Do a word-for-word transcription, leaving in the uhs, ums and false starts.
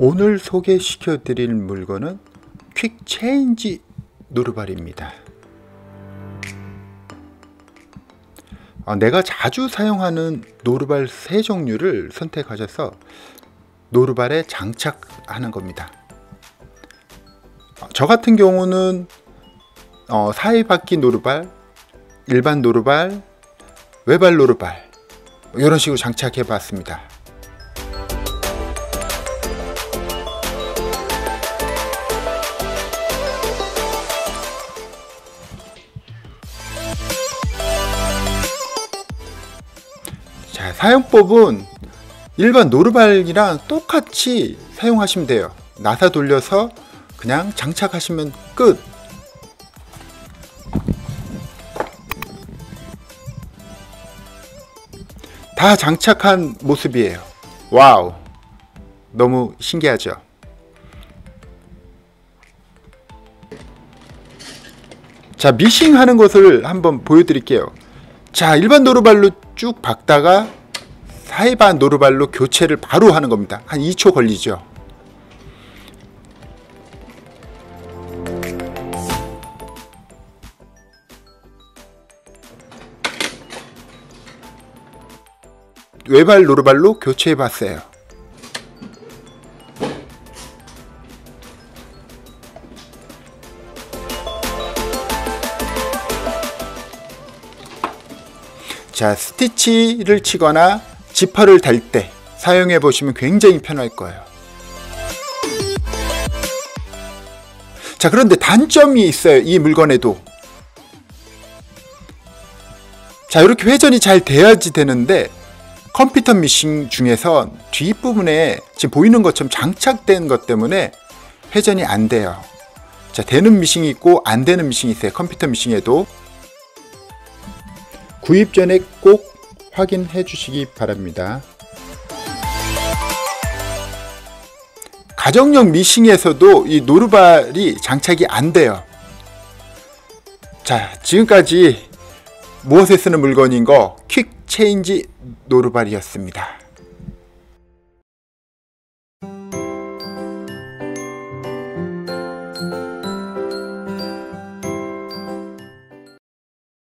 오늘 소개시켜 드릴 물건은 퀵 체인지 노루발입니다. 어, 내가 자주 사용하는 노루발 세 종류를 선택하셔서 노루발에 장착하는 겁니다. 어, 저 같은 경우는 어, 사이바퀴 노루발, 일반 노루발, 외발 노루발 이런 식으로 장착해 봤습니다. 자, 사용법은 일반 노루발이랑 똑같이 사용하시면 돼요. 나사 돌려서 그냥 장착하시면 끝. 다 장착한 모습이에요. 와우, 너무 신기하죠? 자, 미싱 하는 것을 한번 보여드릴게요. 자, 일반 노루발로 쭉 박다가 사이바 노루발로 교체를 바로 하는 겁니다. 한 이 초 걸리죠. 외발 노루발로 교체해 봤어요. 자, 스티치를 치거나 지퍼를 달 때 사용해 보시면 굉장히 편할 거예요. 자, 그런데 단점이 있어요. 이 물건에도. 자, 이렇게 회전이 잘 돼야지 되는데 컴퓨터 미싱 중에서 뒷부분에 지금 보이는 것처럼 장착된 것 때문에 회전이 안 돼요. 자, 되는 미싱이 있고 안 되는 미싱이 있어요. 컴퓨터 미싱에도. 구입 전에 꼭 확인해 주시기 바랍니다. 가정용 미싱에서도 이 노루발이 장착이 안 돼요. 자, 지금까지 무엇에 쓰는 물건인 거 퀵 체인지 노루발이었습니다.